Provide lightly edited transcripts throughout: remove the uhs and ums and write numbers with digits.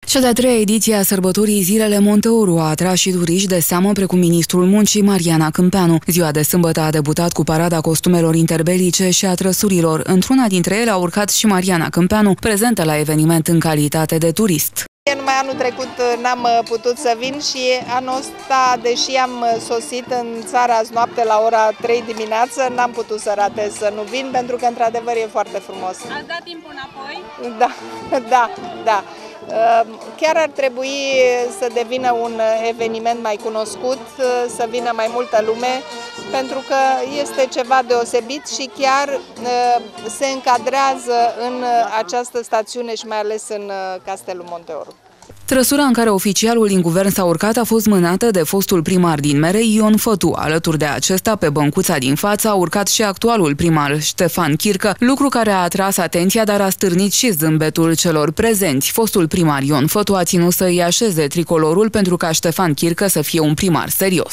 Cea de-a treia ediție a sărbătorii Zilele Monteoru a atras și turiști de seamă precum ministrul muncii Mariana Câmpeanu. Ziua de sâmbătă a debutat cu parada costumelor interbelice și a trăsurilor. Într-una dintre ele a urcat și Mariana Câmpeanu, prezentă la eveniment în calitate de turist. Numai anul trecut n-am putut să vin și anul ăsta, deși am sosit în țara azi noapte la ora 3 dimineață, n-am putut să ratez să nu vin, pentru că într-adevăr e foarte frumos. Ați dat timpul înapoi? Da. Chiar ar trebui să devină un eveniment mai cunoscut, să vină mai multă lume, pentru că este ceva deosebit și chiar se încadrează în această stațiune și mai ales în Castelul Monteoru. Trăsura în care oficialul din guvern s-a urcat a fost mânată de fostul primar din Merei, Ion Fătu. Alături de acesta, pe băncuța din față, a urcat și actualul primar, Ștefan Chircă, lucru care a atras atenția, dar a stârnit și zâmbetul celor prezenți. Fostul primar Ion Fătu a ținut să îi așeze tricolorul pentru ca Ștefan Chircă să fie un primar serios.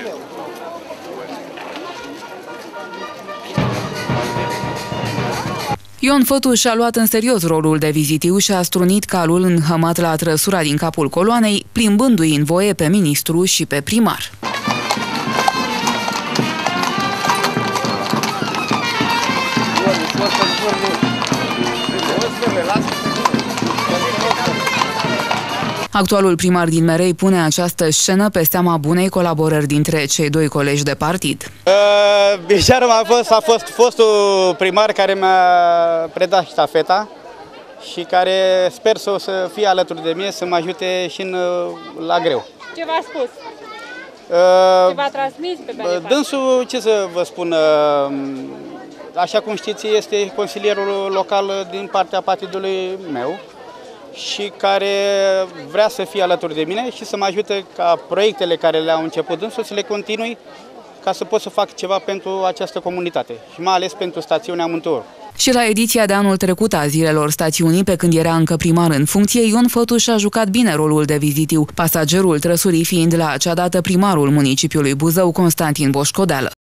Ion Fătu și-a luat în serios rolul de vizitiu și a strunit calul înhămat la trăsura din capul coloanei, plimbându-i în voie pe ministru și pe primar. Actualul primar din Merei pune această scenă pe seama bunei colaborări dintre cei doi colegi de partid. Bișarul a fost fostul primar care mi-a predat ștafeta și care sper să fie alături de mine, să mă ajute și la greu. Ce v-a spus? Ce v-a transmis pe mai Dânsul, ce să vă spun, așa cum știți, este consilierul local din partea partidului meu și care vrea să fie alături de mine și să mă ajute ca proiectele care le-au început dânsul să le continui, ca să pot să fac ceva pentru această comunitate și mai ales pentru stațiunea Monteoru. Și la ediția de anul trecut a Zilelor Stațiunii, pe când era încă primar în funcție, Ion Fătu și-a jucat bine rolul de vizitiu, pasagerul trăsurii fiind la acea dată primarul municipiului Buzău, Constantin Boșcodeală.